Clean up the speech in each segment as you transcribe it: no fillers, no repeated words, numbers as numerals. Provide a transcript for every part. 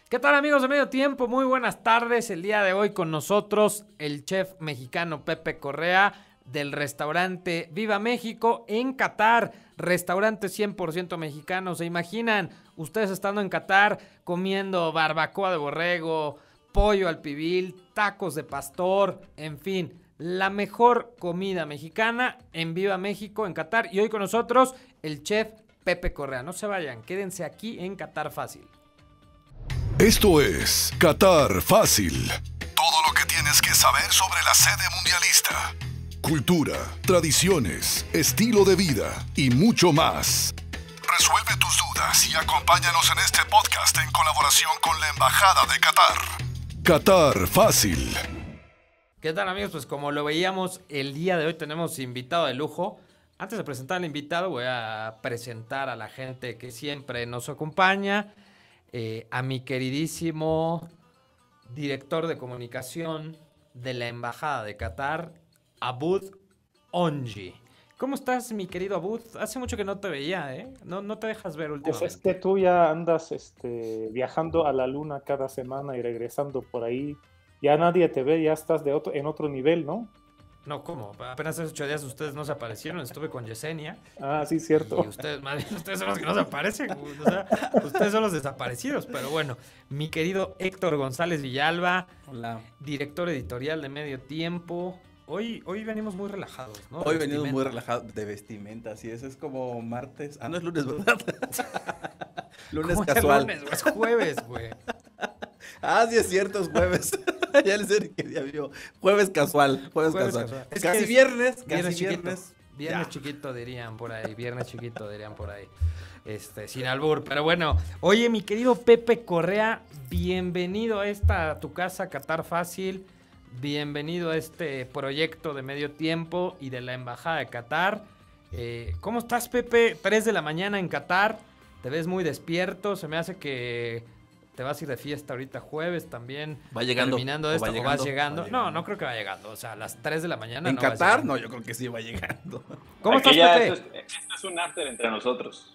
¿Qué tal, amigos de Medio Tiempo? Muy buenas tardes. El día de hoy con nosotros el chef mexicano Pepe Correa del restaurante Viva México en Qatar. Restaurante 100% mexicano. ¿Se imaginan ustedes estando en Qatar comiendo barbacoa de borrego, pollo al pibil, tacos de pastor, en fin, la mejor comida mexicana en Viva México en Qatar? Y hoy con nosotros el chef Pepe Correa. No se vayan, quédense aquí en Qatar Fácil. Esto es Qatar Fácil. Todo lo que tienes que saber sobre la sede mundialista. Cultura, tradiciones, estilo de vida y mucho más. Resuelve tus dudas y acompáñanos en este podcast en colaboración con la Embajada de Qatar. Qatar Fácil. ¿Qué tal, amigos? Pues como lo veíamos, el día de hoy tenemos invitado de lujo. Antes de presentar al invitado, voy a presentar a la gente que siempre nos acompaña. A mi queridísimo director de comunicación de la Embajada de Qatar, Abud Onji. ¿Cómo estás, mi querido Abud? Hace mucho que no te veía, ¿eh? No te dejas ver últimamente. Pues es que tú ya andas viajando a la luna cada semana y regresando por ahí. Ya nadie te ve, ya estás en otro nivel, ¿no? No, ¿cómo? Apenas hace 8 días ustedes no se aparecieron. Estuve con Yesenia. Ah, sí, cierto. Y ustedes, más bien, ustedes son los que no se aparecen. O sea, ustedes son los desaparecidos. Pero bueno, mi querido Héctor González Villalba. Hola. Director editorial de Medio Tiempo. Hoy venimos muy relajados, ¿no? Hoy venimos muy relajados de vestimenta, así es como martes. Ah, no es lunes, ¿verdad? Lunes ¿Cómo casual. Es lunes, güey? Es jueves, güey. Ah, sí es cierto, es jueves. Ya les sé qué día vio. Jueves casual, jueves casual. Es Casi que es viernes, Viernes casi chiquito. viernes. Viernes Ya. chiquito dirían por ahí. Viernes chiquito dirían por ahí. Sin albur. Pero bueno, oye, mi querido Pepe Correa, bienvenido a tu casa, Qatar Fácil. Bienvenido a este proyecto de Medio Tiempo y de la Embajada de Qatar. ¿Cómo estás, Pepe? 3 de la mañana en Qatar. Te ves muy despierto. Se me hace que te vas a ir de fiesta ahorita jueves también. Va llegando. Terminando esto, o vas llegando. No creo que va llegando. O sea, a las 3 de la mañana. En no vas Qatar, llegando. no, yo creo que sí va llegando. ¿Cómo Aquí estás, ya Pepe? esto es un after entre nosotros.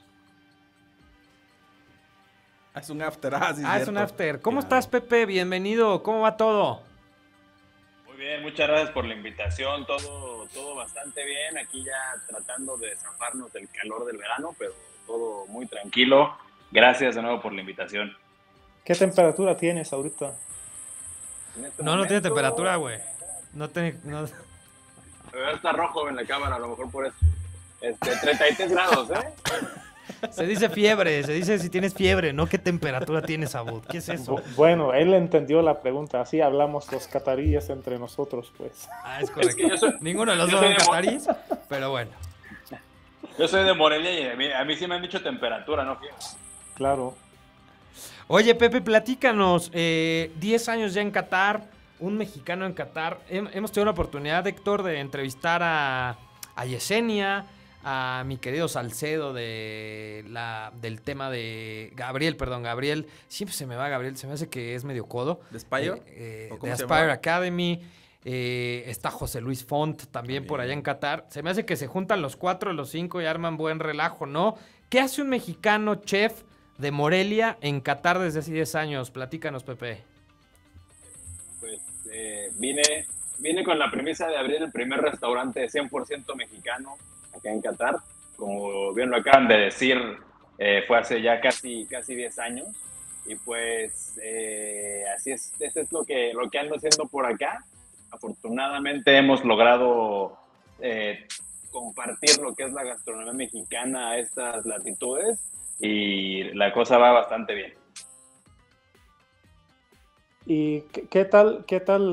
Es un after, sí, Es cierto. un after. ¿Cómo Claro. estás, Pepe? Bienvenido. ¿Cómo va todo? Muy bien, muchas gracias por la invitación. Todo bastante bien. Aquí ya tratando de zafarnos del calor del verano, pero todo muy tranquilo. Gracias de nuevo por la invitación. ¿Qué temperatura tienes ahorita? En este No tiene momento, temperatura, güey. No. Está rojo en la cámara, a lo mejor por eso. 33 grados, ¿eh? Se dice fiebre, se dice si tienes fiebre, no qué temperatura tienes, Abud. ¿Qué es eso? Bueno, él entendió la pregunta. Así hablamos los cataríes entre nosotros, pues. Es correcto. Es que yo soy- Ninguno de los yo dos soy son de catarís, pero bueno. Yo soy de Morelia y a mí sí me han dicho temperatura, ¿no? Fiebre. Claro. Oye, Pepe, platícanos. 10 años ya en Qatar, un mexicano en Qatar. Hemos tenido la oportunidad, Héctor, de entrevistar a Yesenia, a mi querido Salcedo del tema de Gabriel. Siempre se me va Gabriel, se me hace que es medio codo. ¿De Spire? ¿O De cómo se Aspire llamaba? Academy. Está José Luis Font también por allá en Qatar. Se me hace que se juntan los 4, los 5 y arman buen relajo, ¿no? ¿Qué hace un mexicano chef de Morelia en Qatar desde hace 10 años? Platícanos, Pepe. Pues vine con la premisa de abrir el primer restaurante 100% mexicano acá en Qatar. Como bien lo acaban de decir, fue hace ya casi 10 años. Y pues así es, eso es lo que ando haciendo por acá. Afortunadamente hemos logrado compartir lo que es la gastronomía mexicana a estas latitudes y la cosa va bastante bien. ¿Y qué tal,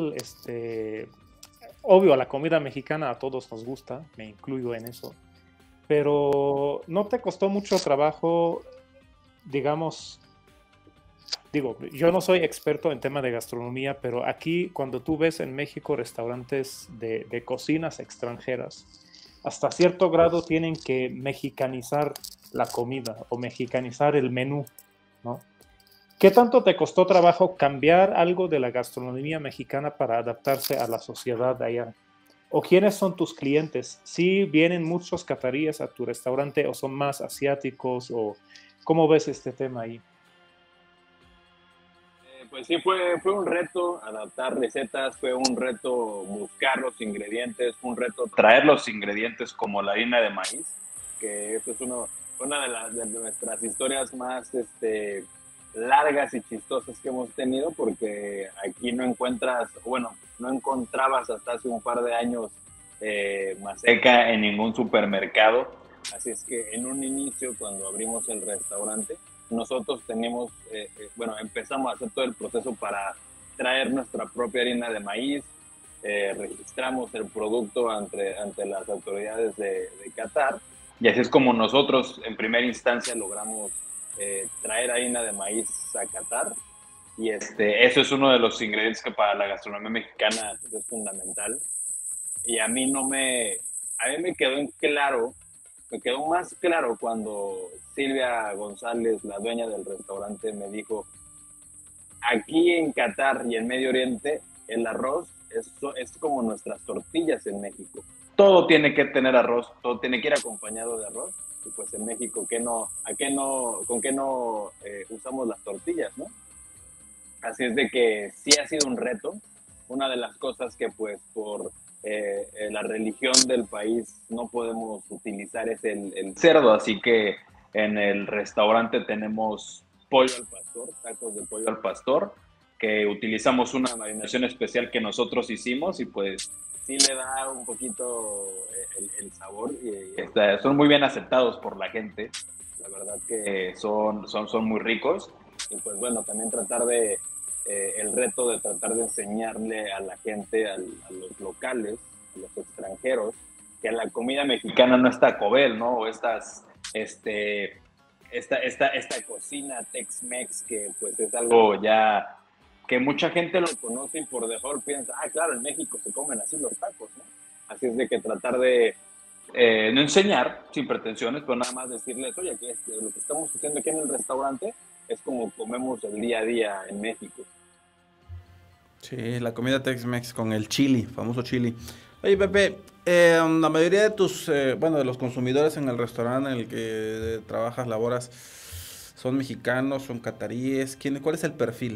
obvio, la comida mexicana a todos nos gusta, me incluyo en eso, pero ¿no te costó mucho trabajo, digamos, yo no soy experto en tema de gastronomía, pero aquí cuando tú ves en México restaurantes de cocinas extranjeras, hasta cierto grado tienen que mexicanizar la comida o mexicanizar el menú, ¿no? ¿Qué tanto te costó trabajo cambiar algo de la gastronomía mexicana para adaptarse a la sociedad de allá? ¿O quiénes son tus clientes? ¿Sí vienen muchos cataríes a tu restaurante o son más asiáticos? ¿O cómo ves este tema ahí? Pues sí, fue un reto adaptar recetas, fue un reto buscar los ingredientes, fue un reto traer los ingredientes como la harina de maíz, que esto es una de nuestras historias más largas y chistosas que hemos tenido, porque aquí no encontrabas hasta hace un par de años maseca en ningún supermercado. Así es que en un inicio, cuando abrimos el restaurante, nosotros empezamos a hacer todo el proceso para traer nuestra propia harina de maíz, registramos el producto ante las autoridades de Qatar, y así es como nosotros en primera instancia logramos traer harina de maíz a Qatar, y eso es uno de los ingredientes que para la gastronomía mexicana es fundamental. Y a mí me quedó más claro cuando Silvia González, la dueña del restaurante, me dijo: aquí en Qatar y en Medio Oriente, el arroz es como nuestras tortillas en México. Todo tiene que tener arroz, todo tiene que ir acompañado de arroz. Y pues en México, ¿con qué no usamos las tortillas, no? Así es de que sí ha sido un reto. Una de las cosas que pues por la religión del país no podemos utilizar es el cerdo, así que en el restaurante tenemos pollo al pastor, tacos de pollo al pastor, que utilizamos una marinación especial que nosotros hicimos, y pues sí le da un poquito el sabor, y son muy bien aceptados por la gente. La verdad que son muy ricos. Y pues bueno, también el reto de tratar de enseñarle a la gente, a los locales, a los extranjeros, que la comida mexicana no es Taco Bell, ¿no? O esta cocina Tex-Mex, que pues es algo ya que mucha gente lo conoce y por default piensa, claro, en México se comen así los tacos, ¿no? Así es de que tratar de no enseñar sin pretensiones, pero nada más decirles, oye, que lo que estamos haciendo aquí en el restaurante es como comemos el día a día en México. Sí, la comida Tex-Mex con el chili, famoso chili. Oye, Pepe, la mayoría de de los consumidores en el restaurante en el que trabajas, laboras, ¿son mexicanos, son cataríes? ¿Cuál es el perfil?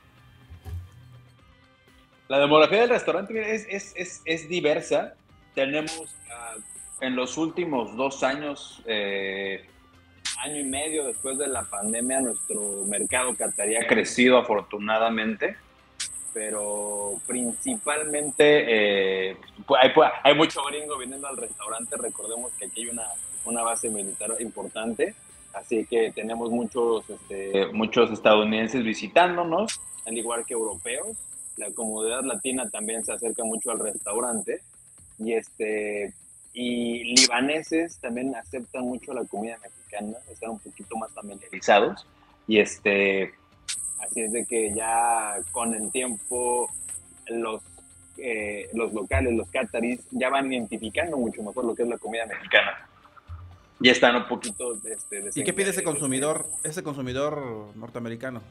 La demografía del restaurante es diversa. Tenemos en los últimos 2 años, año y medio después de la pandemia, nuestro mercado catarí ha crecido afortunadamente, pero principalmente hay mucho gringo viniendo al restaurante. Recordemos que aquí hay una base militar importante, así que tenemos muchos estadounidenses visitándonos, al igual que europeos. La comunidad latina también se acerca mucho al restaurante, y libaneses también aceptan mucho la comida mexicana, están un poquito más familiarizados, y así es de que ya con el tiempo los locales, los cataríes, ya van identificando mucho mejor lo que es la comida mexicana. Ya están un poquito ¿Y qué pide ese consumidor norteamericano?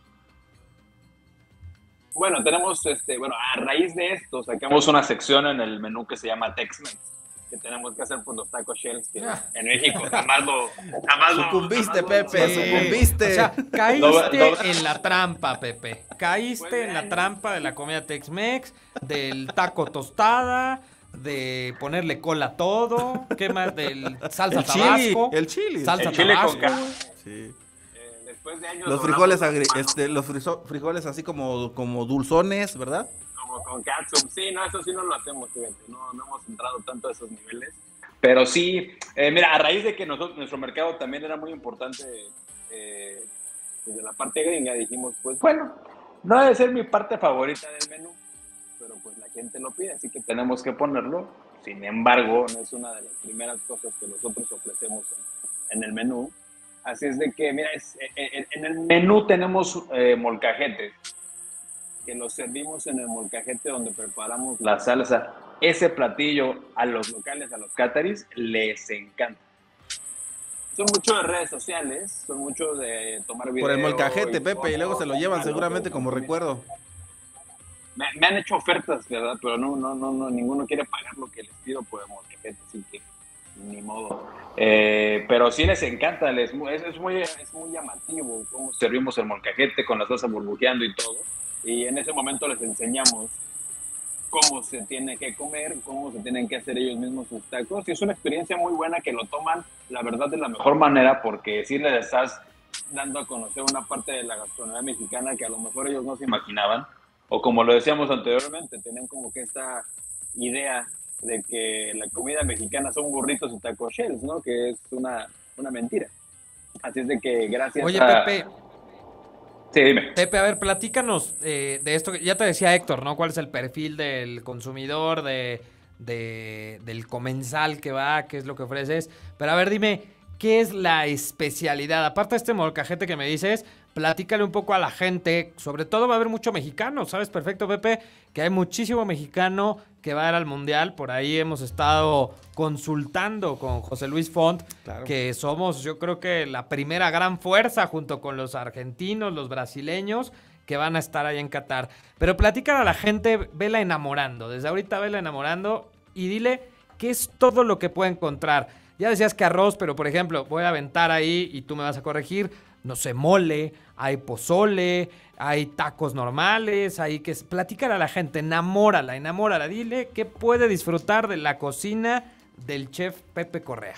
Bueno, tenemos, a raíz de esto sacamos una sección en el menú que se llama Tex-Mex, que tenemos que hacer por los taco shells, que en México jamás lo sucumbiste, Pepe, sucumbiste. O sea, caíste en la trampa, Pepe. Caíste en la trampa de la comida Tex-Mex, del taco tostada, de ponerle cola a todo. ¿Qué más? Del salsa tabasco. El chili. Salsa el chile tabasco. con Sí. Después de años Los frijoles frijoles así como dulzones, ¿verdad? Como con catsup. Sí, no, eso sí no lo hacemos, fíjate. No hemos entrado tanto a esos niveles. Pero sí, mira, a raíz de que nuestro mercado también era muy importante desde la parte gringa, dijimos, pues bueno, no debe ser mi parte favorita del menú, pero pues la gente lo pide, así que tenemos que ponerlo. Sin embargo, no es una de las primeras cosas que nosotros ofrecemos en el menú. Así es de que, mira, en el menú tenemos molcajetes, que los servimos en el molcajete donde preparamos la salsa. Ese platillo a los locales, a los cataris, les encanta. Son muchos de redes sociales, son muchos de tomar videos. Por el molcajete, Pepe, y luego se lo llevan seguramente como recuerdo. Me han hecho ofertas, ¿verdad? Pero no, ninguno quiere pagar lo que les pido por el molcajete, así que ni modo. Pero sí les encanta, es muy llamativo cómo servimos el molcajete con la salsa burbujeando y todo. Y en ese momento les enseñamos cómo se tiene que comer, cómo se tienen que hacer ellos mismos sus tacos. Y es una experiencia muy buena que lo toman, la verdad, de la mejor manera, porque sí les estás dando a conocer una parte de la gastronomía mexicana que a lo mejor ellos no se imaginaban. O como lo decíamos anteriormente, tenían como que esta idea de que la comida mexicana son burritos y taco shells, ¿no? Que es una mentira. Así es de que gracias Oye, a... Pepe, Sí, dime. Pepe, a ver, platícanos de esto. Ya te decía Héctor, ¿no? ¿Cuál es el perfil del consumidor, del comensal que va? ¿Qué es lo que ofreces? Pero a ver, dime, ¿qué es la especialidad? Aparte de este molcajete que me dices, platícale un poco a la gente. Sobre todo va a haber mucho mexicano. Sabes perfecto, Pepe, que hay muchísimo mexicano que va a ir al Mundial. Por ahí hemos estado consultando con José Luis Font, Claro. que somos, yo creo que la primera gran fuerza junto con los argentinos, los brasileños, que van a estar ahí en Qatar. Pero platícale a la gente, vela enamorando. Desde ahorita vela enamorando y dile qué es todo lo que puede encontrar. Ya decías que arroz, pero por ejemplo, voy a aventar ahí y tú me vas a corregir. No sé, mole, hay pozole, hay tacos normales, hay que... Platícale a la gente, enamórala. Dile que puede disfrutar de la cocina del chef Pepe Correa.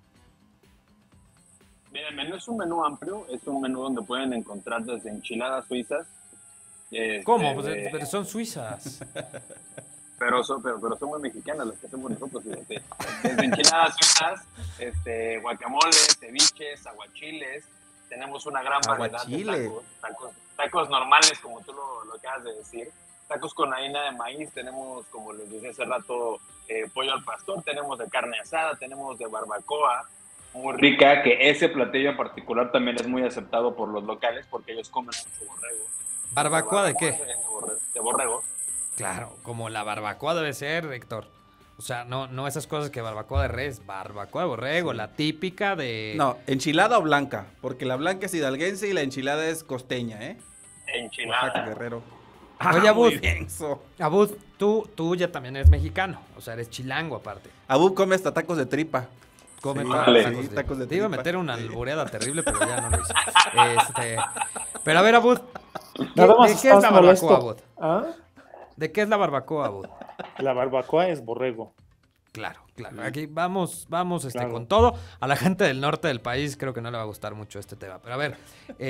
Mira, el menú es un menú amplio, es un menú donde pueden encontrar desde enchiladas suizas. ¿Cómo? Pues, pero son suizas. Pero son muy mexicanas las que hacemos nosotros, fíjate. Desde enchiladas suizas, guacamoles, ceviches, aguachiles. Tenemos una gran variedad de tacos normales, como tú lo acabas de decir. Tacos con harina de maíz, tenemos, como les decía hace rato, pollo al pastor, tenemos de carne asada, tenemos de barbacoa, muy rica, que ese platillo en particular también es muy aceptado por los locales porque ellos comen mucho borrego. ¿Barbacoa de qué? De borrego. Claro, como la barbacoa debe ser, Héctor. O sea, no esas cosas que barbacoa de res, barbacoa de borrego, sí. La típica de... No, enchilada o blanca, porque la blanca es hidalguense y la enchilada es costeña, ¿eh? Enchilada. Oaxaca, Guerrero. Oye, Abud, Abud, tú ya también eres mexicano, o sea, eres chilango aparte. Abud come hasta tacos de tripa. Come sí, tacos de tripa. Te iba a meter una alboreada terrible, pero ya no lo hice. Pero a ver, Abud, ¿de qué es la barbacoa, Abud? ¿Ah? ¿De qué es la barbacoa, Abud? La barbacoa es borrego. Claro. Aquí vamos claro. con todo. A la gente del norte del país creo que no le va a gustar mucho este tema. Pero a ver.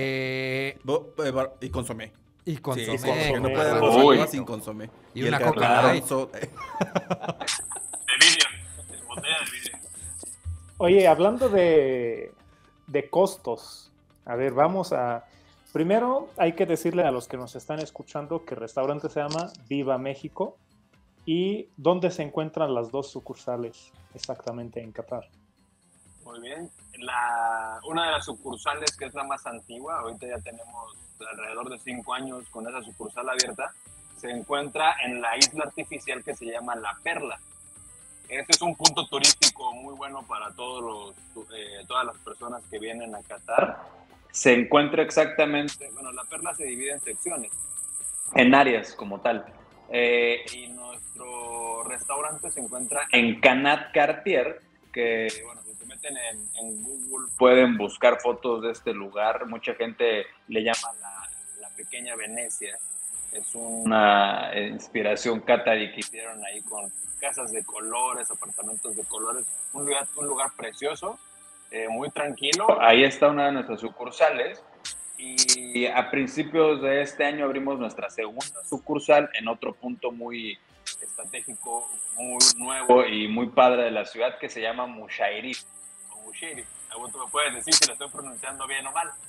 Y consomé. Y consomé. Sí, que no puede haber sin consomé. Y una coca light. De vidrio. De botella de vidrio. Oye, hablando de costos. A ver, vamos a... Primero hay que decirle a los que nos están escuchando que el restaurante se llama Viva México. ¿Y dónde se encuentran las dos sucursales exactamente en Qatar? Muy bien. Una de las sucursales que es la más antigua, ahorita ya tenemos alrededor de 5 años con esa sucursal abierta, se encuentra en la isla artificial que se llama La Perla. Este es un punto turístico muy bueno para todas las personas que vienen a Qatar. Se encuentra exactamente, La Perla se divide en secciones, en áreas como tal. Y nuestro restaurante se encuentra en Canat Cartier, que si se meten en Google pueden buscar fotos de este lugar. Mucha gente le llama la pequeña Venecia. Es una inspiración qatarí que hicieron ahí con casas de colores, apartamentos de colores, un lugar precioso, muy tranquilo. Ahí está una de nuestras sucursales. Y a principios de este año abrimos nuestra segunda sucursal en otro punto muy estratégico, muy nuevo y muy padre de la ciudad, que se llama Mushairi. O Mushairi. Tú me puedes decir si lo estoy pronunciando bien o mal.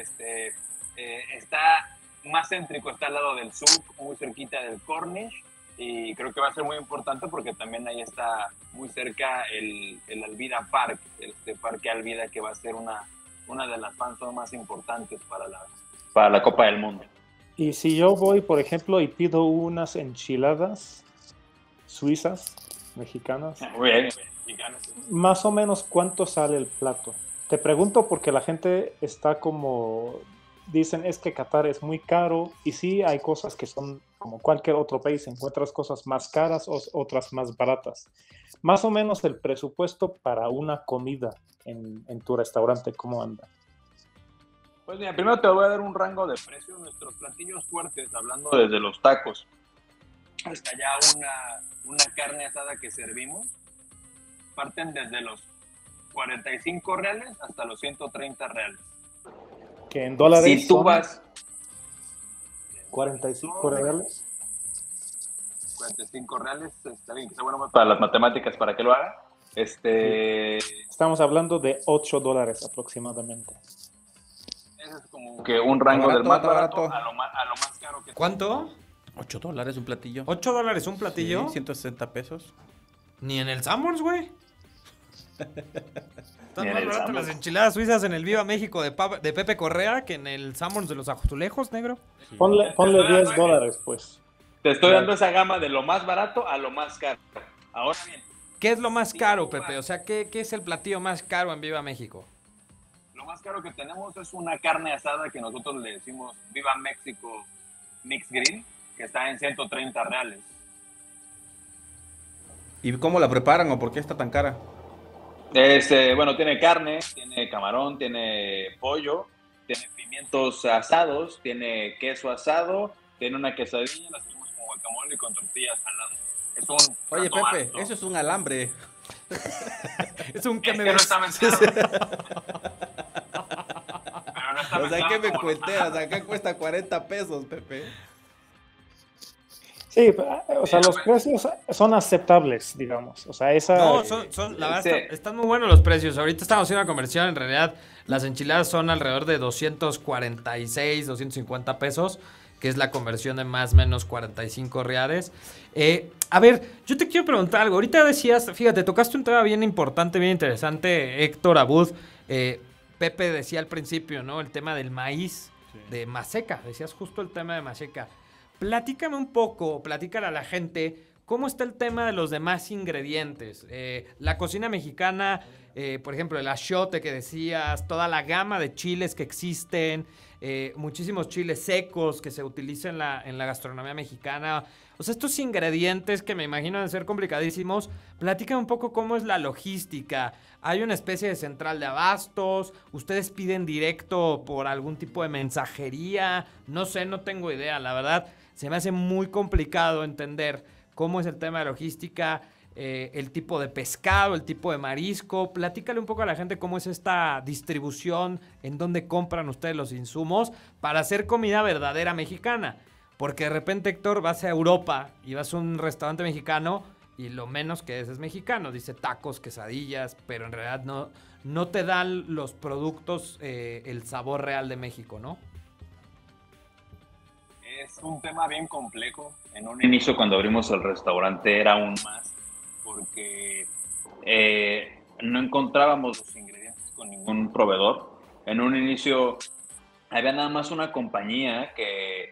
Está más céntrico, está al lado del Souk, muy cerquita del Corniche, y creo que va a ser muy importante porque también ahí está muy cerca el Alvida Park, este parque Alvida, que va a ser una de las fans más importantes para la Copa del Mundo. Y si yo voy, por ejemplo, y pido unas enchiladas suizas, mexicanas, muy bien, mexicanas. Más o menos, ¿cuánto sale el plato? Te pregunto porque la gente está como... Dicen, es que Qatar es muy caro, y sí hay cosas que son como cualquier otro país, encuentras cosas más caras o otras más baratas. Más o menos el presupuesto para una comida en tu restaurante, ¿cómo anda? Pues mira, primero te voy a dar un rango de precios. Nuestros platillos fuertes, hablando desde los tacos hasta ya una carne asada que servimos, parten desde los 45 reales hasta los 130 reales. Que en dólares Si tú son vas 45 reales. 45 reales, está bien, que sea bueno para las matemáticas para que lo haga. Estamos hablando de $8 aproximadamente. Ese es como que un rango Barato, del más está barato barato. a lo más caro que ¿Cuánto? $8 un platillo. ¿$8 un platillo? Sí, 160 pesos. Ni en el Sanborns, güey. Están Ni en más el baratas Sanborns. las enchiladas suizas en el Viva México de Pepe Correa que en el Sanborns de los Azulejos, negro. Ponle $10, pues. Te estoy dando esa gama de lo más barato a lo más caro. Ahora bien, ¿Qué es lo más caro, Pepe? O sea, ¿qué es el platillo más caro en Viva México? lo más caro que tenemos es una carne asada que nosotros le decimos Viva México Mix Grill, que está en 130 reales. ¿Y cómo la preparan o por qué está tan cara? Bueno, tiene carne, tiene camarón, tiene pollo, tiene pimientos asados, tiene queso asado, tiene una quesadilla, la hacemos con guacamole y con tortillas saladas. Es un Oye, plato Pepe, alto. eso es un alambre. Es un que Es me que no ves. está mezclado. Pero no está O sea, mezclado ¿qué me como los cuenteas? Acá cuesta 40 pesos, Pepe. Sí, o sea, los precios son aceptables, digamos. O sea, esa... No, la verdad, Sí. están muy buenos los precios. Ahorita estamos haciendo una conversión. En realidad, las enchiladas son alrededor de 246, 250 pesos, que es la conversión de más o menos 45 reales. A ver, yo te quiero preguntar algo. Ahorita decías, fíjate, tocaste un tema bien importante, bien interesante, Héctor Abud. Pepe decía al principio, ¿no? El tema del maíz, de Maseca. Decías justo el tema de Maseca. Platícame un poco, platícale a la gente cómo está el tema de los demás ingredientes. La cocina mexicana, por ejemplo, el achiote que decías, toda la gama de chiles que existen, muchísimos chiles secos que se utilizan en la gastronomía mexicana. O sea, estos ingredientes que me imagino de ser complicadísimos, platícame un poco cómo es la logística. ¿Hay una especie de central de abastos? ¿Ustedes piden directo por algún tipo de mensajería? No sé, no tengo idea, la verdad. Se me hace muy complicado entender cómo es el tema de logística, el tipo de pescado, el tipo de marisco. Platícale un poco a la gente cómo es esta distribución, en dónde compran ustedes los insumos para hacer comida verdadera mexicana. Porque de repente, Héctor, vas a Europa y vas a un restaurante mexicano y lo menos que es mexicano. Dice tacos, quesadillas, pero en realidad no te dan los productos el sabor real de México, ¿no? Es un tema bien complejo. En un inicio, cuando abrimos el restaurante, era aún más, porque no encontrábamos los ingredientes con ningún proveedor. En un inicio, había nada más una compañía que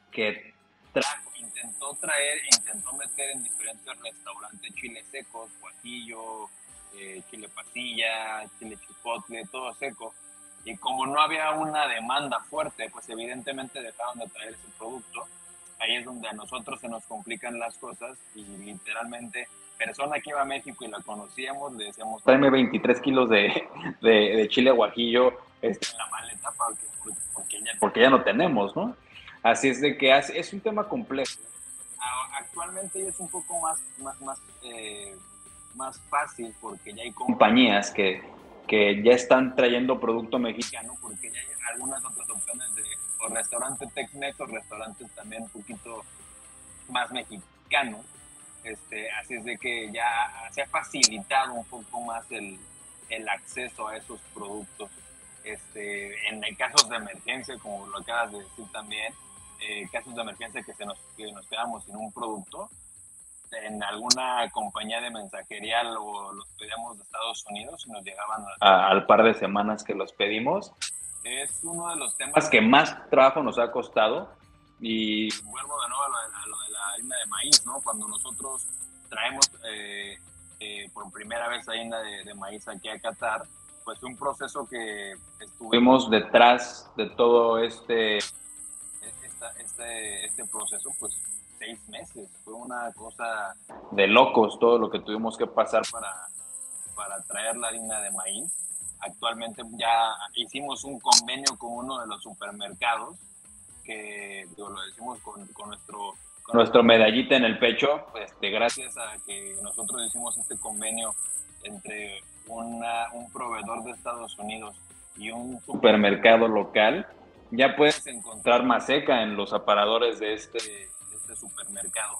intentó meter en diferentes restaurantes chiles secos, guajillo, chile pasilla, chile chipotle, todo seco. Y como no había una demanda fuerte, pues evidentemente dejaron de traer ese producto. Ahí es donde a nosotros se nos complican las cosas y literalmente, persona que iba a México y la conocíamos, le decíamos, tráeme 23 kilos de chile guajillo en la maleta porque ya no tenemos, ¿no? Así es de que es un tema complejo. Actualmente es un poco más fácil porque ya hay compañías que ya están trayendo producto mexicano, porque ya hay algunas otras opciones de o restaurantes Tex-Mex o restaurantes también un poquito más mexicanos. Así es de que ya se ha facilitado un poco más el acceso a esos productos. En casos de emergencia, como lo acabas de decir también, casos de emergencia que nos quedamos sin un producto, en alguna compañía de mensajería los pedíamos de Estados Unidos y nos llegaban al par de semanas que los pedimos. Es uno de los temas que más trabajo nos ha costado. Y vuelvo de nuevo a lo de la harina de maíz, ¿no? Cuando nosotros traemos por primera vez harina de maíz aquí a Qatar, pues un proceso que estuvimos detrás de todo este proceso, pues 6 meses. Fue una cosa de locos todo lo que tuvimos que pasar para traer la harina de maíz. Actualmente ya hicimos un convenio con uno de los supermercados, que lo decimos con nuestro medallita en el pecho, gracias a que nosotros hicimos este convenio entre un proveedor de Estados Unidos y un supermercado local, ya puedes encontrar maseca en los aparadores de este supermercado.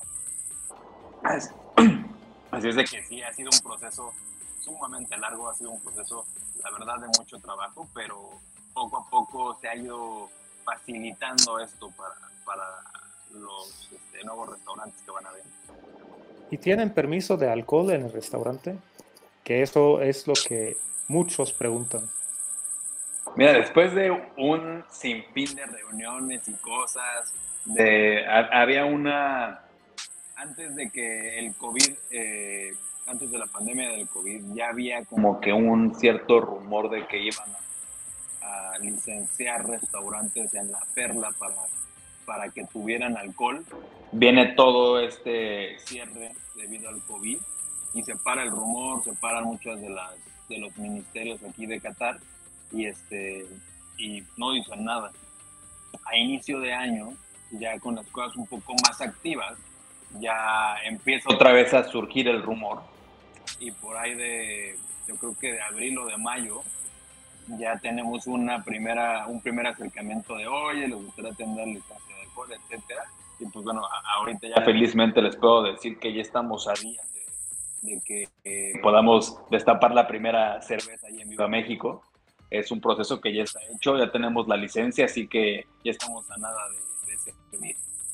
Así es de que sí, ha sido un proceso sumamente largo, ha sido un proceso, la verdad, de mucho trabajo, pero poco a poco se ha ido facilitando esto para los nuevos restaurantes que van a venir. ¿Y tienen permiso de alcohol en el restaurante? Que eso es lo que muchos preguntan. Mira, después de un sinfín de reuniones y cosas, había una... Antes de que el COVID, antes de la pandemia del COVID, ya había como que un cierto rumor de que iban a licenciar restaurantes en La Perla para que tuvieran alcohol. Viene todo este cierre debido al COVID y se para el rumor, se paran muchos de los ministerios aquí de Qatar y no dicen nada. A inicio de año, ya con las cosas un poco más activas, ya empieza otra vez a surgir el rumor, y por ahí yo creo que de abril o de mayo ya tenemos un primer acercamiento de, oye, les gustaría tener licencia de alcohol, etcétera. Y pues bueno, ahorita ya felizmente les puedo decir que ya estamos a días de que podamos destapar la primera cerveza ahí en Viva México. Es un proceso que ya está hecho, ya tenemos la licencia, así que ya estamos a nada de servir.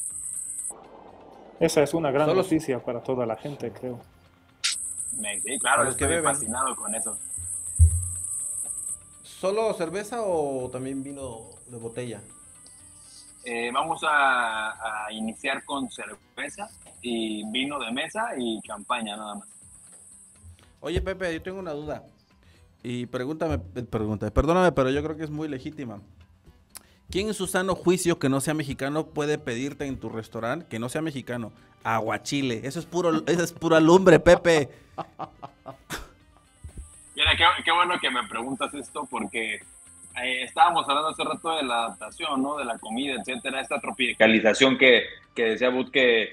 Esa es una gran noticia para toda la gente, creo. Sí, claro, estoy fascinado con eso. ¿Solo cerveza o también vino de botella? Vamos a iniciar con cerveza y vino de mesa y champaña nada más. Oye, Pepe, yo tengo una duda. Y perdóname, pero yo creo que es muy legítima. ¿Quién en su sano juicio que no sea mexicano puede pedirte en tu restaurante que no sea mexicano? Aguachile. Eso es pura lumbre, Pepe. Mira, qué bueno que me preguntas esto, porque estábamos hablando hace rato de la adaptación, ¿no? De la comida, etcétera. Esta tropicalización que decía Bud, que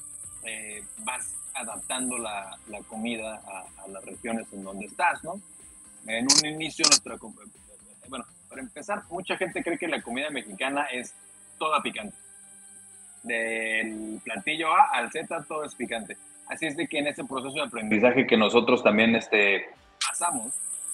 vas adaptando la comida a las regiones en donde estás, ¿no? En un inicio, bueno, para empezar, mucha gente cree que la comida mexicana es toda picante. Del platillo A al Z, todo es picante. Así es de que en ese proceso de aprendizaje que nosotros también pasamos,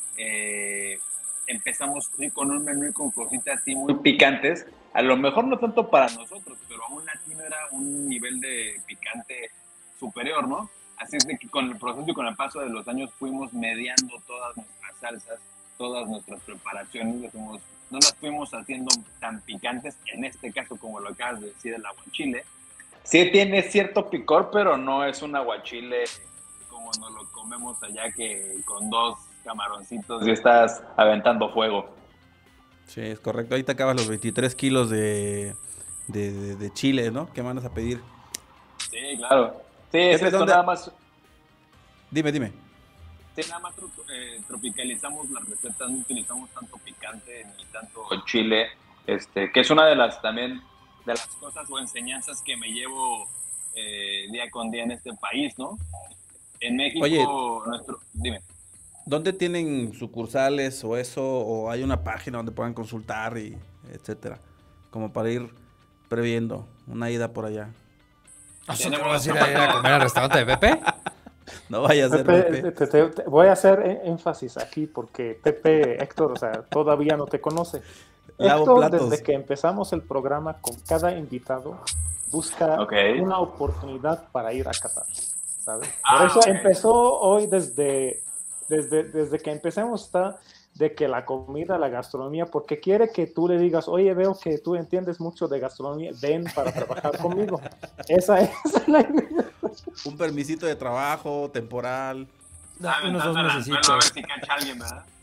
empezamos con un menú y con cositas así muy picantes. A lo mejor no tanto para nosotros, pero aún así no era un nivel de picante superior, ¿no? Así es de que con el proceso y con el paso de los años fuimos mediando todas nuestras salsas, todas nuestras preparaciones, no las fuimos haciendo tan picantes, en este caso, como lo acabas de decir, el aguachile. Sí tiene cierto picor, pero no es un aguachile como nos lo comemos allá, que con 2 camaroncitos ya estás aventando fuego. Sí, es correcto. Ahí te acabas los 23 kilos de chile, ¿no? ¿Qué mandas a pedir? Sí, claro. Sí, es esto nada más. Dime. Sí, nada más tropicalizamos las recetas, no utilizamos tanto picante ni tanto chile, que es una de las cosas o enseñanzas que me llevo día con día en este país, ¿no? En México, oye, dime. ¿Dónde tienen sucursales o eso? ¿O hay una página donde puedan consultar y etcétera? Como para ir previendo una ida por allá. ¿Te vas a ir a comer al restaurante de Pepe? No vaya a ser Pepe. Te voy a hacer énfasis aquí porque Pepe, Héctor, o sea, todavía no te conoce. Héctor, desde que empezamos el programa, con cada invitado busca una oportunidad para ir a Qatar, ¿sabes? Por eso empezó hoy desde que empecemos de que la comida, la gastronomía, porque quiere que tú le digas, oye, veo que tú entiendes mucho de gastronomía, ven para trabajar conmigo. Esa es la idea. Un permisito de trabajo temporal. Unos 2 mesecitos. A ver si cacha alguien, ¿verdad?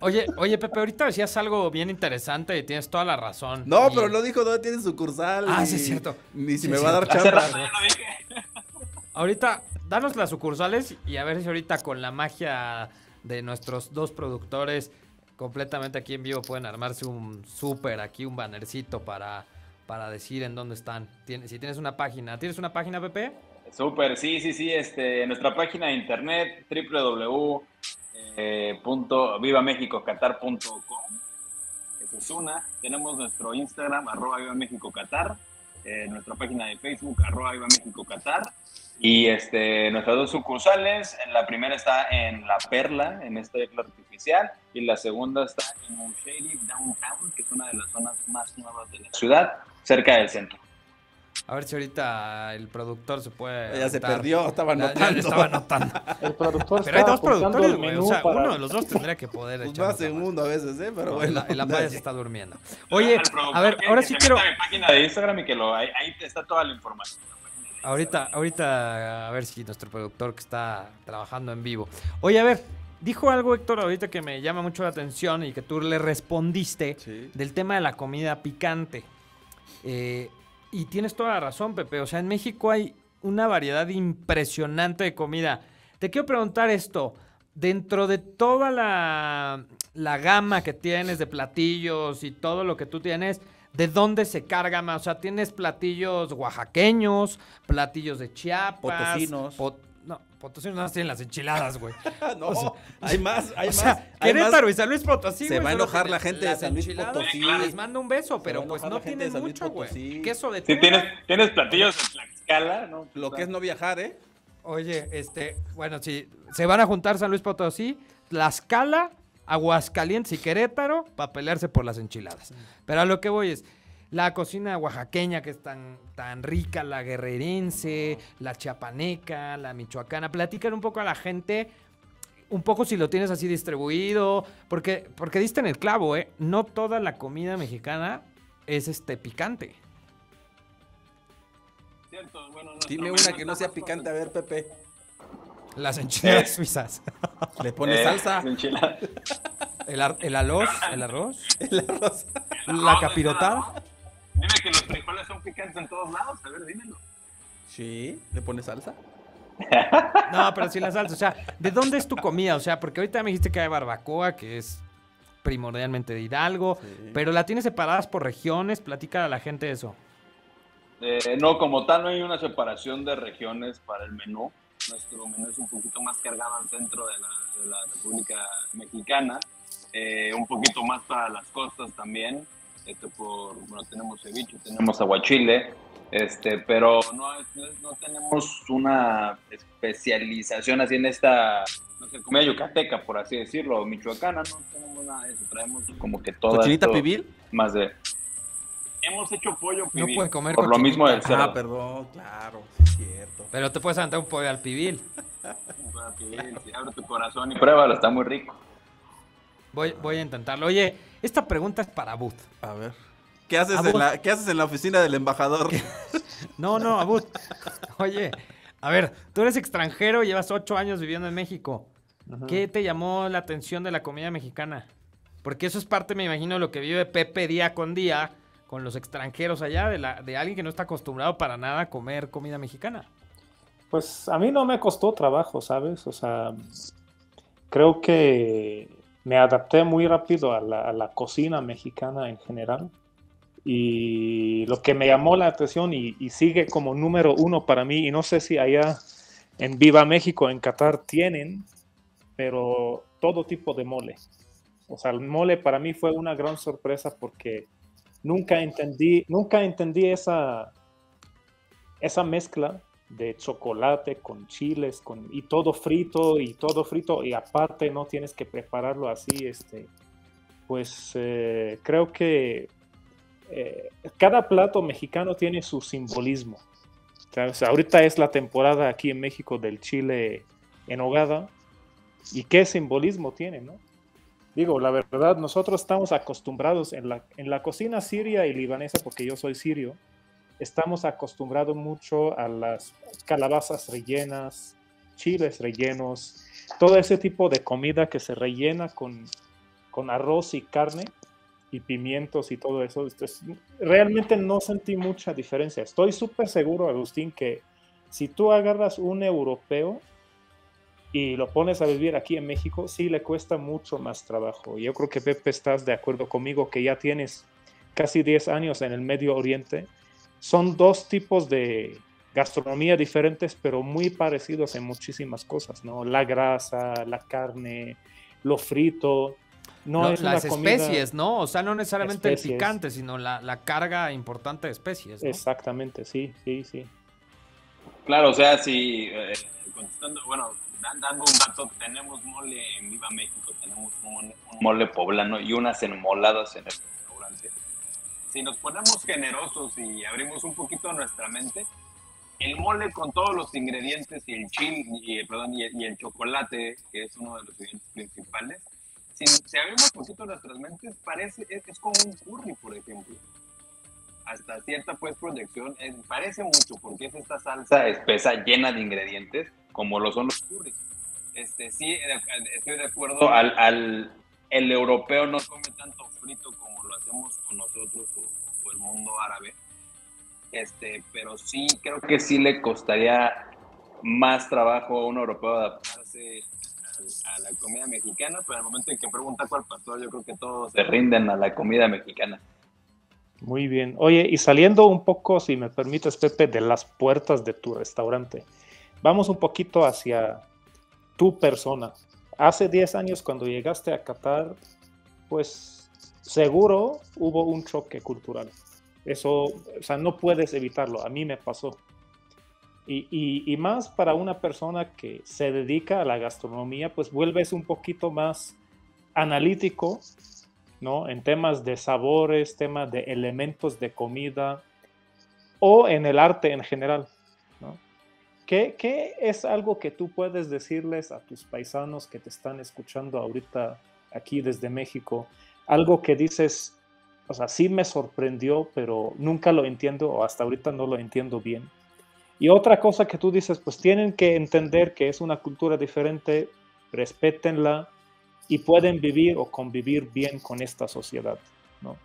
Oye, Pepe, ahorita decías algo bien interesante y tienes toda la razón. No, Y- pero no dijo dónde tiene sucursal. Ah, ni- sí, es cierto. Ni si Sí, me es va a dar Hace chamba. rato ya lo dije. Ahorita, danos las sucursales y a ver si ahorita con la magia de nuestros dos productores completamente aquí en vivo pueden armarse un súper aquí, un bannercito para decir en dónde están. Si tienes una página. ¿Tienes una página, Pepe? Súper, sí. Nuestra página de internet www.vivamexicocatar.com. Esa es una. Tenemos nuestro Instagram, @vivamexicocatar, nuestra página de Facebook, @vivamexicocatar. Y nuestras dos sucursales, la primera está en La Perla, en esta isla artificial, y la segunda está en Mount Shady, Downtown, que es una de las zonas más nuevas de la ciudad, cerca del centro. A ver si ahorita el productor se puede. Ya se aventar. perdió, estaba Ya anotando. estaba anotando. El productor Pero hay está dos apuntando productores, el güey. menú O sea, para... uno de los dos tendría que poder Pues echarnos más la en mano. mundo a veces, ¿eh? Pero No, bueno. el Amaya se está durmiendo. Oye, Al productor a ver, que- ahora que sí se quiero. meta a mi página de Instagram y que ahí está toda la información. Ahorita, a ver si nuestro productor que está trabajando en vivo. Oye, a ver, dijo algo Héctor ahorita que me llama mucho la atención y que tú le respondiste Sí. del tema de la comida picante. Y tienes toda la razón, Pepe. O sea, en México hay una variedad impresionante de comida. Te quiero preguntar esto. Dentro de toda la gama que tienes de platillos y todo lo que tú tienes, ¿de dónde se carga más? O sea, tienes platillos oaxaqueños, platillos de Chiapas. Potosinos. No, potosinos no tienen las enchiladas, güey. No, O sea, hay más, hay O más. sea, hay Querétaro más. y San Luis Potosí, Se güey, va a solo enojar tienen la gente de las San Luis enchiladas. Potosí. Les mando un beso, Se pero va a pues enojar no la gente tienen de San Luis mucho, güey. Potosí. Queso de Si tuna. tienes platillos en Tlaxcala, ¿no? Lo que es no viajar, ¿eh? Oye, bueno, si se van a juntar San Luis Potosí, Tlaxcala, Aguascalientes y Querétaro para pelearse por las enchiladas. Pero a lo que voy es, la cocina oaxaqueña que es tan rica, la guerrerense, la chiapaneca, la michoacana, platican un poco a la gente, un poco si lo tienes así distribuido, porque diste en el clavo, ¿eh? No toda la comida mexicana es picante. Cierto, bueno, Dime nuestro una menú que no está sea más picante, a ver, Pepe. Las enchiladas suizas. Le pones salsa. enchiladas. El arroz, el arroz, El arroz. la capirotada. Dime que los frijoles son picantes en todos lados, a ver, dímelo. Sí, le pones salsa. No, pero sin la salsa. O sea, ¿de dónde es tu comida? O sea, porque ahorita me dijiste que hay barbacoa, que es primordialmente de Hidalgo, Sí. pero la tienes separadas por regiones. Platica a la gente eso. No, como tal, no hay una separación de regiones para el menú. Nuestro menú es un poquito más cargado al centro de la República Mexicana, un poquito más para las costas también. Tenemos ceviche, tenemos aguachile, pero no tenemos una especialización así en esta, no sé, comida yucateca, por así decirlo, o michoacana, no tenemos nada de eso. Traemos como que todo ¿Cochinita esto pibil? más de... Hemos hecho pollo pibil, pueden comer por lo cochinita. mismo del cerdo. Ah, perdón, claro, sí es cierto. Pero te puedes aventar un pollo al pibil. Pollo pibil, sí, abre tu corazón y pruébalo, está muy rico. Voy a intentarlo. Oye, esta pregunta es para Abud. A ver. ¿Qué haces, Ah, ¿Qué haces en la oficina del embajador? No, Abud. Oye, a ver, tú eres extranjero, llevas 8 años viviendo en México. ¿Qué te llamó la atención de la comida mexicana? Porque eso es parte, me imagino, de lo que vive Pepe día con día con los extranjeros allá, de alguien que no está acostumbrado para nada a comer comida mexicana. Pues a mí no me costó trabajo, ¿sabes? O sea, creo que me adapté muy rápido a la cocina mexicana en general. Y lo que me llamó la atención y sigue como número uno para mí, y no sé si allá en Viva México, en Qatar, tienen, pero todo tipo de mole. O sea, el mole para mí fue una gran sorpresa porque nunca entendí esa mezcla de chocolate con chiles y todo frito, y aparte no tienes que prepararlo así. Pues creo que cada plato mexicano tiene su simbolismo. O sea, ahorita es la temporada aquí en México del chile en nogada, y qué simbolismo tiene, ¿no? Digo, la verdad, nosotros estamos acostumbrados en la cocina siria y libanesa, porque yo soy sirio, estamos acostumbrados mucho a las calabazas rellenas, chiles rellenos, todo ese tipo de comida que se rellena con con arroz y carne y pimientos y todo eso. Realmente no sentí mucha diferencia. Estoy súper seguro, Agustín, que si tú agarras un europeo y lo pones a vivir aquí en México, sí le cuesta mucho más trabajo. Yo creo que, Pepe, estás de acuerdo conmigo que ya tienes casi 10 años en el Medio Oriente. Son dos tipos de gastronomía diferentes, pero muy parecidos en muchísimas cosas, ¿no? La grasa, la carne, lo frito. No es las una comida... especies, ¿no? O sea, no necesariamente Especies. el picante, sino la carga importante de especies, ¿no? Exactamente, sí. Claro, o sea, si contestando, bueno, dando un dato, tenemos mole en Viva México, tenemos un mole poblano y unas enmoladas en el restaurante. Si nos ponemos generosos y abrimos un poquito nuestra mente, el mole con todos los ingredientes y el chile, y el chocolate, que es uno de los ingredientes principales, si abrimos un poquito nuestras mentes, es como un curry, por ejemplo. Hasta cierta pues proyección, parece mucho porque es esta salsa espesa llena de ingredientes, como lo son los curries. Sí, estoy de acuerdo, el europeo no come tanto frito como lo hacemos con nosotros o el mundo árabe, pero sí creo que sí le costaría más trabajo a un europeo adaptarse a la comida mexicana, pero al momento en que pregunta cuál pastor, yo creo que todos se rinden a la comida mexicana. Muy bien. Oye, y saliendo un poco, si me permites, Pepe, de las puertas de tu restaurante, vamos un poquito hacia tu persona. Hace 10 años, cuando llegaste a Qatar, pues seguro hubo un choque cultural. Eso, o sea, no puedes evitarlo. A mí me pasó. Y más para una persona que se dedica a la gastronomía, pues vuelves un poquito más analítico, ¿no? En temas de sabores, temas de elementos de comida o en el arte en general, ¿no? ¿Qué es algo que tú puedes decirles a tus paisanos que te están escuchando ahorita aquí desde México? Algo que dices, o sea, sí me sorprendió, pero nunca lo entiendo o hasta ahorita no lo entiendo bien. Y otra cosa que tú dices, pues tienen que entender que es una cultura diferente, respétenla y pueden vivir o convivir bien con esta sociedad, ¿no?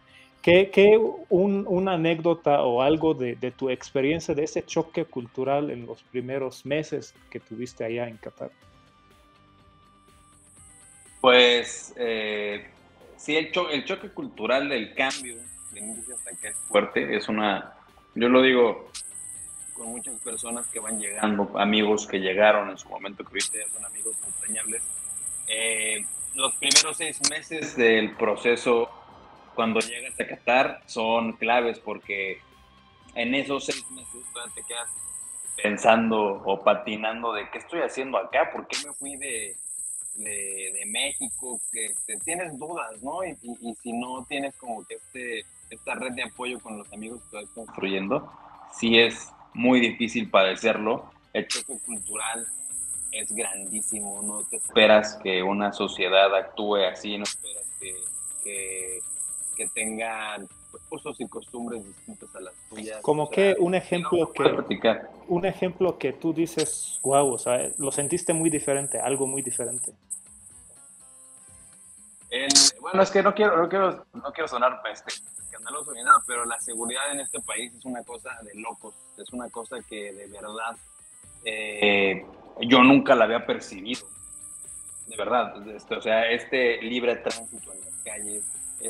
Una anécdota o algo de tu experiencia de ese choque cultural en los primeros meses que tuviste allá en Qatar? Pues sí, el choque cultural del cambio de índice hasta acá es fuerte. Yo lo digo con muchas personas que van llegando, amigos que llegaron en su momento, que ahorita ya son amigos entrañables. Los primeros 6 meses del proceso, cuando llegas a Qatar, son claves porque en esos 6 meses todavía te quedas pensando o patinando de qué estoy haciendo acá, por qué me fui de México, que tienes dudas, ¿no? Y si no tienes como que esta red de apoyo con los amigos que estás construyendo, sí es muy difícil padecerlo. El choque cultural es grandísimo, no te esperas que una sociedad actúe así, no esperas que tengan usos y costumbres distintas a las tuyas. Como que un ejemplo un ejemplo que tú dices, wow, o sea, lo sentiste muy diferente, algo muy diferente. Bueno, es que no quiero sonar escandaloso ni nada, pero la seguridad en este país es una cosa de locos, es una cosa que de verdad yo nunca la había percibido, de verdad. O sea, este libre tránsito en las calles,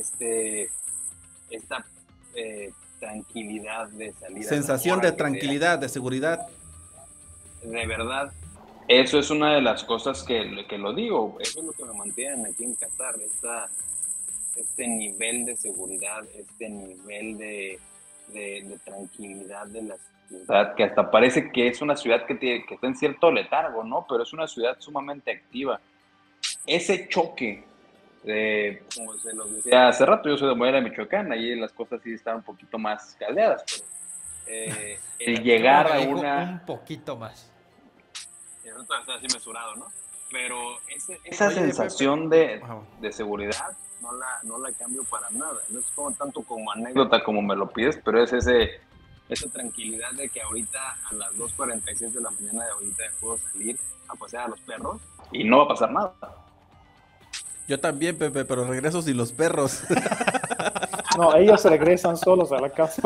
esta tranquilidad de salir. Sensación de tranquilidad, de seguridad. De verdad, eso es una de las cosas que lo digo, eso es lo que me mantiene aquí en Qatar, este nivel de seguridad, este nivel de tranquilidad de la ciudad, que hasta parece que es una ciudad que está en cierto letargo, ¿no? Pero es una ciudad sumamente activa. Ese choque, como se los decía hace rato, yo soy de Morelia, Michoacán, ahí las cosas sí están un poquito más caldeadas, pero el llegar a un poquito más. El resto está así mesurado, ¿no? Pero esa sensación de seguridad no la cambio para nada. No es como tanto como anécdota como me lo pides, pero es esa tranquilidad de que ahorita a las 2:46 de la mañana de ahorita puedo salir a pasear a los perros y no va a pasar nada. Yo también, Pepe, pero regreso sin los perros. No, ellos regresan solos a la casa.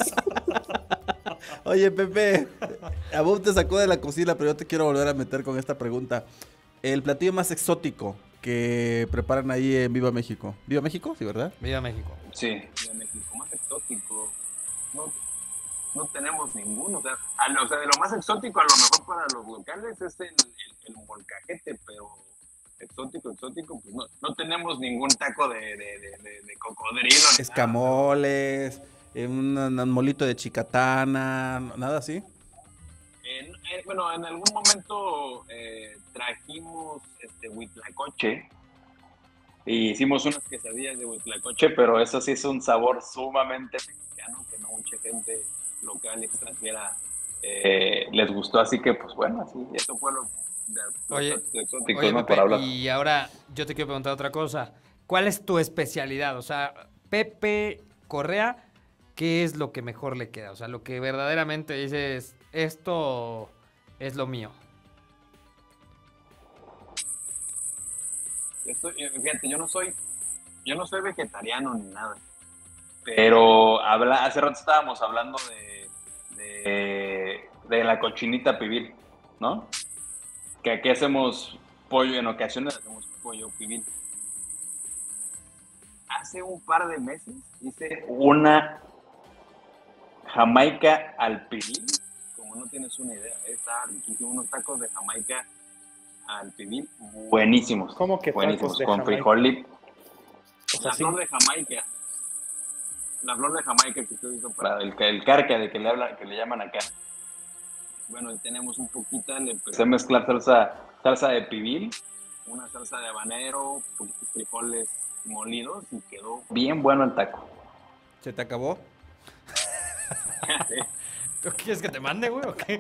Oye, Pepe, a vos te sacó de la cocina, pero yo te quiero volver a meter con esta pregunta. El platillo más exótico que preparan ahí en Viva México. ¿Viva México? Sí, ¿verdad? Viva México. Sí, de México, más exótico. No tenemos ninguno. O sea, de lo más exótico, a lo mejor para los locales es el molcajete, pero exótico, pues no tenemos ningún taco de cocodrilo. Escamoles, un molito de chicatana, nada así. Bueno, en algún momento trajimos huitlacoche y hicimos unas quesadillas de huitlacoche, pero eso sí es un sabor sumamente mexicano que no mucha gente local, extranjera les gustó, así que pues bueno, así, eso fue lo exótico, oye, ¿no? Pepe, Por hablar. y ahora yo te quiero preguntar otra cosa. ¿Cuál es tu especialidad? O sea, Pepe Correa, ¿qué es lo que mejor le queda? O sea, lo que verdaderamente dices, esto es lo mío. Fíjate, yo no soy vegetariano ni nada, pero hace rato estábamos hablando de la cochinita pibil, ¿no? Que aquí hacemos pollo, en ocasiones hacemos pollo pibil. Hace un par de meses hice una jamaica al pibil, como no tienes una idea, está riquísimo, unos tacos de jamaica al pibil, buenísimos. ¿Cómo que buenísimos, tacos de con Jamaica? frijol y O sea, la sí. flor de Jamaica. La flor de Jamaica que usted usa para el carca de que le llaman acá. Bueno, tenemos un poquito, le empecé a mezclar salsa de pibil, una salsa de habanero, poquitos frijoles molidos y quedó bien bueno el taco. ¿Se te acabó? Sí. ¿Tú quieres que te mande, güey, o qué?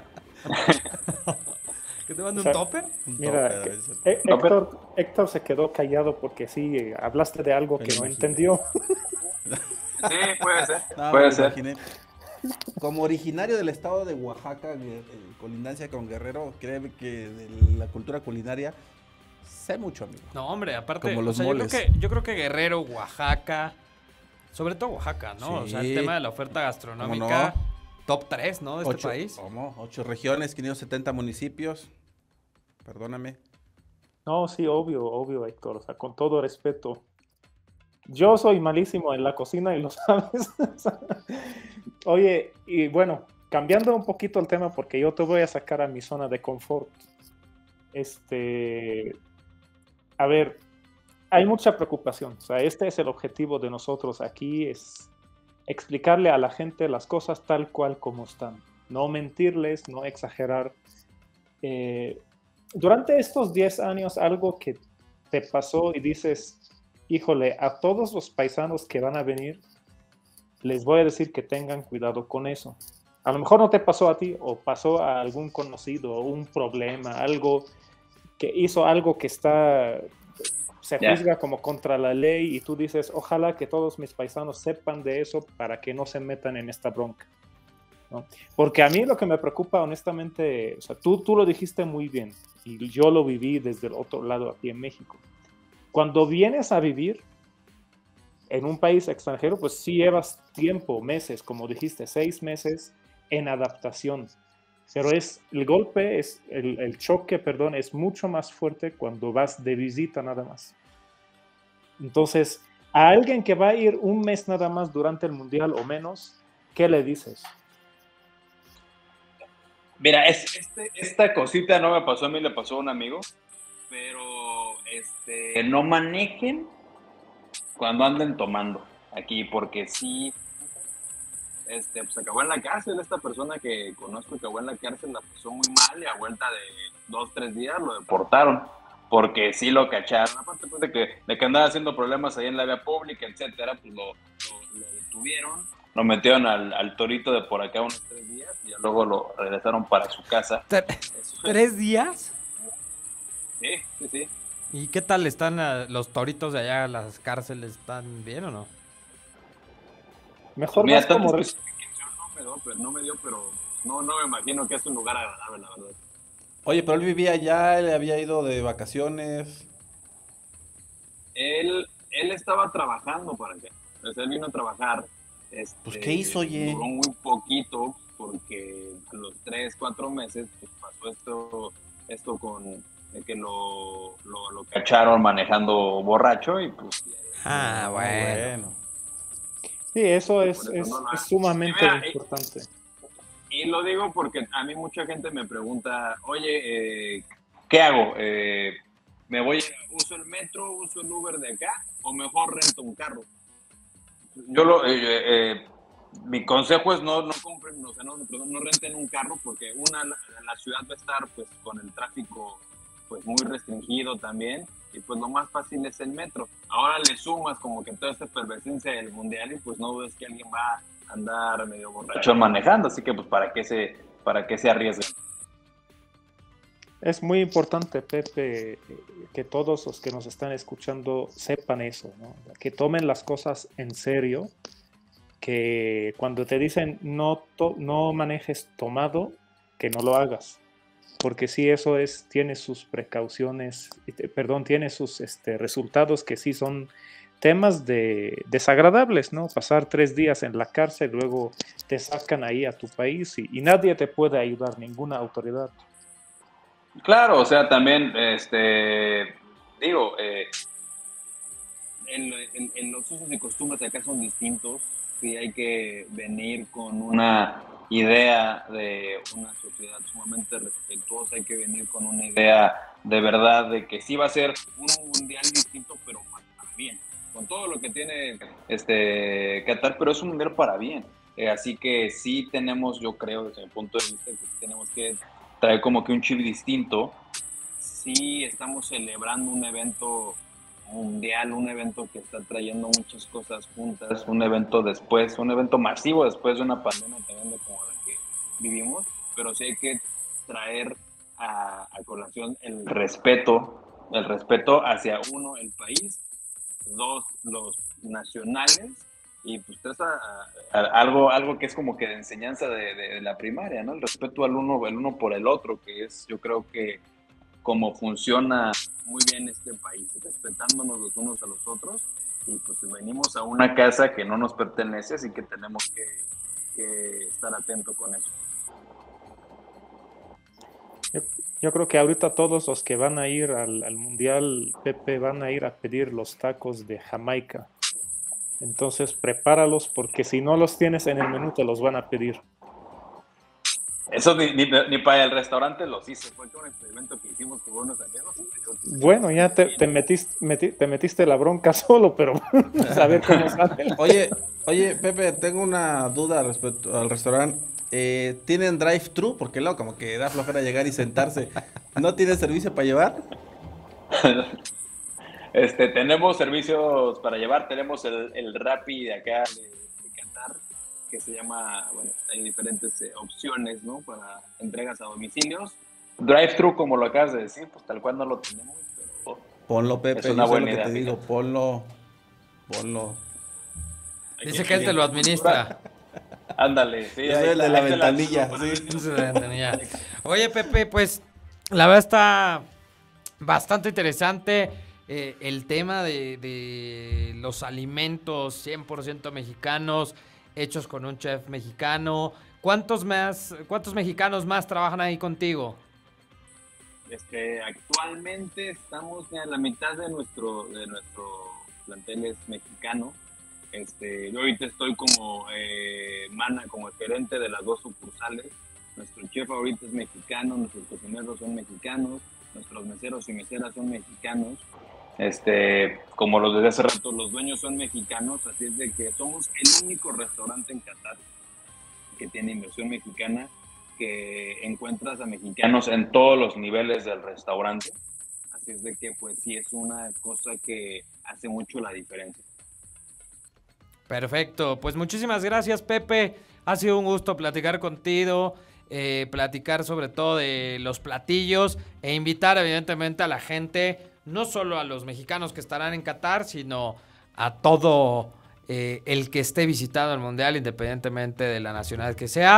¿Que te mande O sea, un topper? Mira, Tope, debe ser. Héctor se quedó callado porque sí, hablaste de algo Me que lo no imaginé. entendió. Sí, puede ser. No, puede me ser. imaginé. Como originario del estado de Oaxaca, colindancia con Guerrero, créeme que de la cultura culinaria sé mucho, amigo. No, hombre, aparte, Como los o sea, moles. yo creo que Guerrero, Oaxaca, sobre todo Oaxaca, ¿no? O sea, el Sí. tema de la oferta gastronómica, ¿Cómo top 3, ¿no? De este país. ¿Cómo? 8 regiones, 570 municipios. Perdóname. No, sí, obvio, Héctor, o sea, con todo respeto. Yo soy malísimo en la cocina y lo sabes. Oye, y bueno, cambiando un poquito el tema porque yo te voy a sacar a mi zona de confort. A ver, hay mucha preocupación. O sea, este es el objetivo de nosotros aquí, es explicarle a la gente las cosas tal cual como están. No mentirles, no exagerar. Durante estos 10 años, algo que te pasó y dices, híjole, a todos los paisanos que van a venir, les voy a decir que tengan cuidado con eso. A lo mejor no te pasó a ti o pasó a algún conocido, o un problema, algo que hizo algo que se juzga como contra la ley y tú dices, ojalá que todos mis paisanos sepan de eso para que no se metan en esta bronca, ¿no? Porque a mí lo que me preocupa, honestamente, o sea, tú lo dijiste muy bien y yo lo viví desde el otro lado aquí en México. Cuando vienes a vivir en un país extranjero, pues sí llevas tiempo, meses, como dijiste, 6 meses en adaptación. Pero el golpe, el choque, perdón, es mucho más fuerte cuando vas de visita nada más. Entonces, a alguien que va a ir un mes nada más durante el Mundial o menos, ¿qué le dices? Mira, esta cosita no me pasó a mí, le pasó a un amigo, pero no manejen cuando anden tomando aquí, porque sí, pues acabó en la cárcel. Esta persona que conozco que acabó en la cárcel la pasó muy mal y a vuelta de 2-3 días lo deportaron, porque sí lo cacharon, aparte pues, de que andaba haciendo problemas ahí en la vía pública, etcétera, pues lo detuvieron, lo metieron al torito de por acá unos 3 días y ya luego lo regresaron para su casa. ¿3 días? Sí. ¿Y qué tal están los toritos de allá, las cárceles? ¿Están bien o no? Mejor Mira, más como... no me dio, pero no me imagino que es un lugar agradable, la verdad. Oye, pero él vivía allá, él había ido de vacaciones. Él estaba trabajando para acá. O sea, él vino a trabajar. Pues, ¿qué hizo, oye? Duró muy poquito porque a los 3, 4 meses pues, pasó esto con que lo cacharon manejando borracho y pues... Bueno. Sí, eso es sumamente Mira, importante. Y lo digo porque a mí mucha gente me pregunta, oye, ¿qué hago? ¿Uso el metro, uso el Uber de acá o mejor rento un carro? Mi consejo es no compren, o sea, no renten un carro porque la ciudad va a estar pues con el tráfico pues muy restringido también y pues lo más fácil es el metro. Ahora le sumas como que toda esta efervescencia del mundial y pues no ves que alguien va a andar medio borracho manejando, así que pues para qué se arriesguen. Es muy importante, Pepe, que todos los que nos están escuchando sepan eso, ¿no? Que tomen las cosas en serio, que cuando te dicen no manejes tomado, que no lo hagas, porque sí, eso tiene sus precauciones, tiene sus resultados que sí son temas desagradables, ¿no? Pasar 3 días en la cárcel, luego te sacan ahí a tu país y nadie te puede ayudar, ninguna autoridad. Claro, o sea, también, en los usos y costumbres acá son distintos. Sí, hay que venir con una idea de una sociedad sumamente respetuosa, hay que venir con una idea de verdad de que sí va a ser un mundial distinto, pero para bien. Con todo lo que tiene Qatar, pero es un mundial para bien. Así que sí tenemos, yo creo, desde mi punto de vista, que tenemos que traer como que un chip distinto. Sí estamos celebrando un evento mundial, un evento que está trayendo muchas cosas juntas, un evento masivo después de una pandemia también como la que vivimos, pero sí hay que traer a colación el respeto hacia uno, el país, 2, los nacionales, y pues 3, algo que es como que de enseñanza de la primaria, ¿no? El respeto al uno por el otro, que es, yo creo que como funciona muy bien este país, respetándonos los unos a los otros, y pues venimos a una casa que no nos pertenece, así que tenemos que estar atentos con eso. Yo creo que ahorita todos los que van a ir al Mundial, Pepe, van a ir a pedir los tacos de Jamaica. Entonces prepáralos porque si no los tienes en el menú te los van a pedir. Eso ni para el restaurante los hice. Fue un experimento que hicimos con unos amigos. Bueno, ya te metiste la bronca solo, pero a ver cómo sale. Oye, Pepe, tengo una duda respecto al restaurante. ¿Tienen drive-thru? Porque luego como que da flojera llegar y sentarse. ¿No tiene servicio para llevar? Tenemos servicios para llevar. Tenemos el Rappi de acá de Qatar, que se llama, bueno, hay diferentes opciones, ¿no? Para entregas a domicilios. Drive-thru, como lo acabas de decir, pues tal cual no lo tenemos, pero ponlo, Pepe, es una buena idea. Te digo, ponlo. Dice que él te lo administra. Ándale, sí. Yo soy el de la ventanilla. Oye, Pepe, pues la verdad está bastante interesante el tema de los alimentos 100% mexicanos, hechos con un chef mexicano. ¿Cuántos mexicanos más trabajan ahí contigo? Actualmente estamos en la mitad de nuestro plantel es mexicano. Yo ahorita estoy como gerente de las 2 sucursales. Nuestro chef ahorita es mexicano, nuestros cocineros son mexicanos, nuestros meseros y meseras son mexicanos. Como los desde hace rato, los dueños son mexicanos, así es de que somos el único restaurante en Qatar que tiene inversión mexicana, que encuentras a mexicanos en todos los niveles del restaurante. Así es de que pues sí es una cosa que hace mucho la diferencia. Perfecto, pues muchísimas gracias, Pepe. Ha sido un gusto platicar contigo, platicar sobre todo de los platillos e invitar evidentemente a la gente, no solo a los mexicanos que estarán en Qatar, sino a todo el que esté visitando el Mundial, independientemente de la nacionalidad que sea,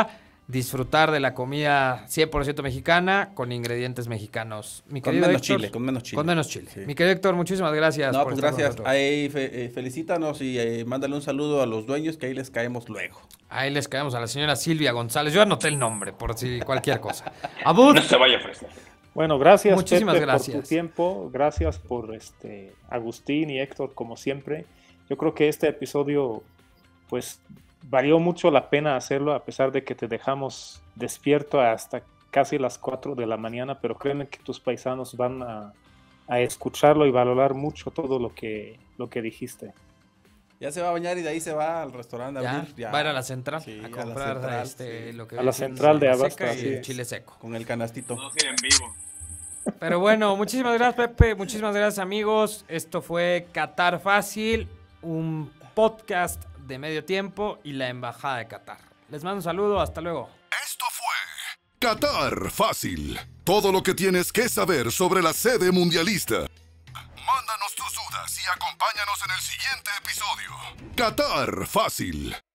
disfrutar de la comida 100% mexicana con ingredientes mexicanos. Mi Con querido menos Héctor, chile, con menos chile. Con menos chile. Sí. Mi querido Héctor, muchísimas gracias. No, por pues estar con gracias. nosotros. Ahí felicítanos y mándale un saludo a los dueños que ahí les caemos luego. Ahí les caemos a la señora Silvia González. Yo anoté el nombre por si cualquier cosa. Abud, No se vaya a ofrecer. Bueno, gracias Muchísimas Pepe, gracias. por tu tiempo, gracias por Agustín y Héctor como siempre. Yo creo que este episodio pues valió mucho la pena hacerlo a pesar de que te dejamos despierto hasta casi las 4 de la mañana, pero créeme que tus paisanos van a escucharlo y valorar mucho todo lo que dijiste. Ya se va a bañar y de ahí se va al restaurante a ya, abrir. Ya. va a ir a la central Sí, a a la comprar central, sí. lo que A la viene siendo central de salsa abasto, seca así y es. chile seco. Con el canastito. Vamos a ir en vivo. Pero bueno, muchísimas gracias, Pepe. Muchísimas gracias, amigos. Esto fue Qatar Fácil, un podcast de medio tiempo y la Embajada de Qatar. Les mando un saludo. Hasta luego. Esto fue Qatar Fácil. Todo lo que tienes que saber sobre la sede mundialista. Mándanos tus dudas y acompáñanos en el siguiente episodio. Qatar Fácil.